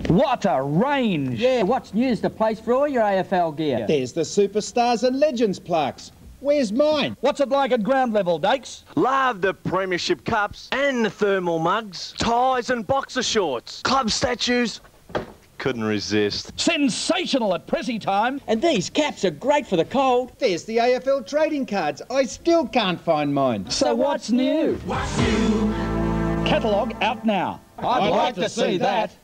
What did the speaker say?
What a range! Yeah, what's new's the place for all your AFL gear? There's the Superstars and Legends plaques. Where's mine? What's it like at ground level, Dakes? Love the premiership cups and the thermal mugs, ties and boxer shorts, club statues. Couldn't resist. Sensational at Prezi time. And these caps are great for the cold. There's the AFL trading cards. I still can't find mine. So what's new? Catalogue out now. I'd like to see that.